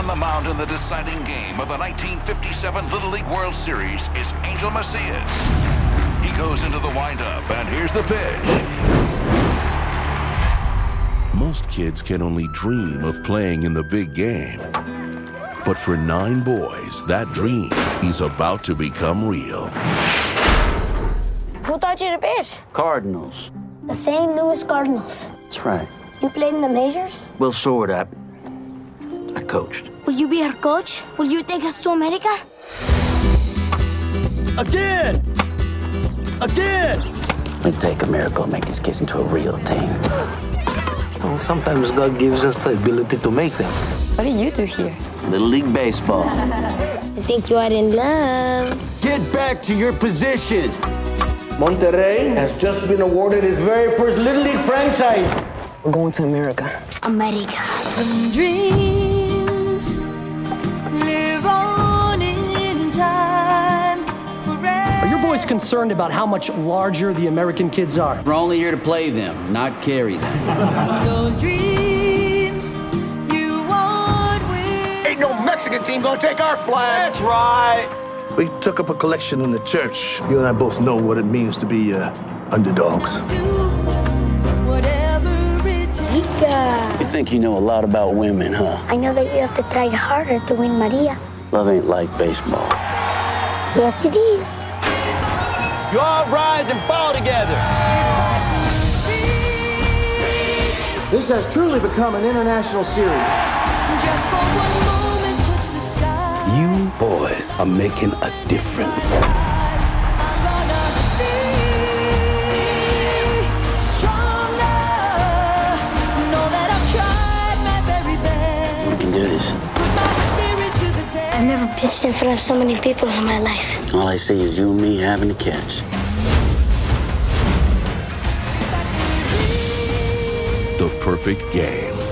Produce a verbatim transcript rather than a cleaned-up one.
On the mound in the deciding game of the nineteen fifty-seven Little League World Series is Angel Macias. He goes into the windup, and here's the pitch. Most kids can only dream of playing in the big game. But for nine boys, that dream is about to become real. Who taught you to pitch? Cardinals. The Saint Louis Cardinals. That's right. You played in the majors? Well, sort of. I coached. Will you be our coach? Will you take us to America? Again! Again! It'd take a miracle to make these kids into a real team. Well, sometimes God gives us the ability to make them. What do you do here? Little League Baseball. I think you are in love. Get back to your position. Monterrey has just been awarded its very first Little League franchise. We're going to America. America. Some dreams live on in time forever. Are your boys concerned about how much larger the American kids are? We're only here to play them, not carry them. Those dreams you want with. Ain't no Mexican team gonna take our flag. That's right. We took up a collection in the church. You and I both know what it means to be uh, underdogs. You think you know a lot about women, huh? I know that you have to try harder to win Maria. Love ain't like baseball. Yes, it is. You all rise and fall together. This has truly become an international series. Just for one moment, touch the sky. You boys are making a difference. I'm gonna be stronger. Know that I've tried my very best. We can do this. Put my spirit to the test. I've never pitched in front of so many people in my life. All I see is you and me having a catch. The perfect game.